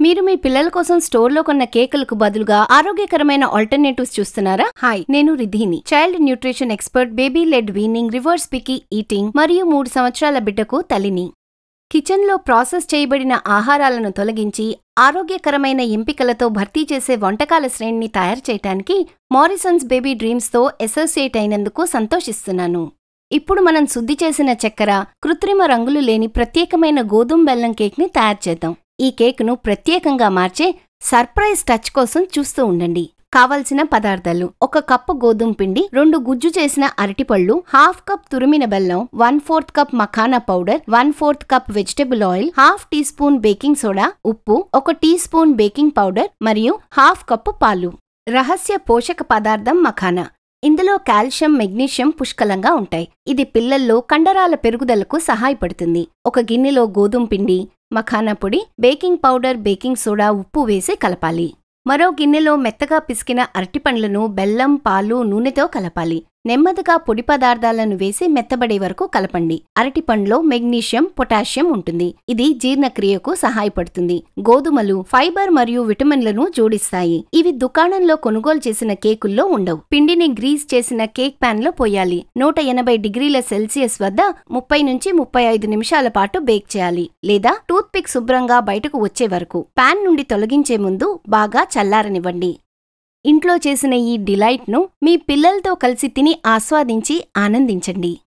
మీరు మీ పిల్లల కోసం స్టోర్లో కొన్న కేకులకు బదులుగా ఆరోగ్యకరమైన ఆల్టర్నేటివ్స్ చూస్తున్నారా? హాయ్, నేను రిధిని, child nutrition expert, baby led weaning, reverse picky eating మరియు 3 సంవత్సరాల బిడ్డకు తల్లిని. కిచెన్లో ప్రాసెస్ చేయబడిన ఆహారాలను తొలగించి ఆరోగ్యకరమైన ఎంపికలతో భర్తీ చేసే వంటకాల శ్రేణిని తయారు చేయడానికి మారిసన్స్ బేబీ డ్రీమ్స్తో అసోసియేట్ అయినందుకు సంతోషిస్తున్నాను. ఇప్పుడు మనం శుద్ధి చేసిన చక్కెర, కృత్రిమ రంగులు లేని ప్రత్యేకమైన గోధుమ బెల్లం కేక్ని తయారు చేద్దాం. ఈ కేకును ప్రత్యేకంగా మార్చే సర్ప్రైజ్ టచ్ కోసం చూస్తూ ఉండండి. కావలసిన పదార్థాలు: 1 కప్పు గోధుమ పిండి, 2 గుజ్జు చేసిన అరటిపళ్ళు, 1/2 కప్ తురిమిన బెల్లం, 1/4 cup makhana powder, 1/4 cup vegetable oil, 1/2 teaspoon baking soda, ఉప్పు, 1 టీ స్పూన్ బేకింగ్ పౌడర్ మరియు 1/2 కప్పు పాలు. రహస్య పోషక పదార్థం మఖానా. ఇందులో కాల్షియం, మెగ్నీషియం పుష్కలంగా ఉంటాయి. ఇది పిల్లల్లో కండరాల పెరుగుదలకు సహాయపడుతుంది. ఒక గిన్నెలో గోధుమ పిండి, మఖానా పొడి, బేకింగ్ పౌడర్, బేకింగ్ సోడా, ఉప్పు వేసి కలపాలి. మరో గిన్నెలో మెత్తగా పిసికిన అరటిపండ్లను బెల్లం, పాలు, నూనెతో కలపాలి. నెమ్మదిగా పొడి పదార్థాలను వేసి మెత్తబడే వరకు కలపండి. అరటిపండ్లో మెగ్నీషియం, పొటాషియం ఉంటుంది. ఇది జీర్ణక్రియకు సహాయపడుతుంది. గోధుమలు ఫైబర్ మరియు విటమిన్లను జోడిస్తాయి. ఇవి దుకాణంలో కొనుగోలు చేసిన కేకుల్లో ఉండవు. పిండిని గ్రీజ్ చేసిన కేక్ ప్యాన్ లో పోయాలి. 180 డిగ్రీల సెల్సియస్ వద్ద 30 నుంచి 35 నిమిషాల పాటు బేక్ చేయాలి, లేదా టూత్ పిక్ శుభ్రంగా బయటకు వచ్చే వరకు. ప్యాన్ నుండి తొలగించే ముందు బాగా చల్లారనివ్వండి. ఇంట్లో చేసిన ఈ డిలైట్ను మీ పిల్లలతో కలిసి తిని ఆస్వాదించి ఆనందించండి.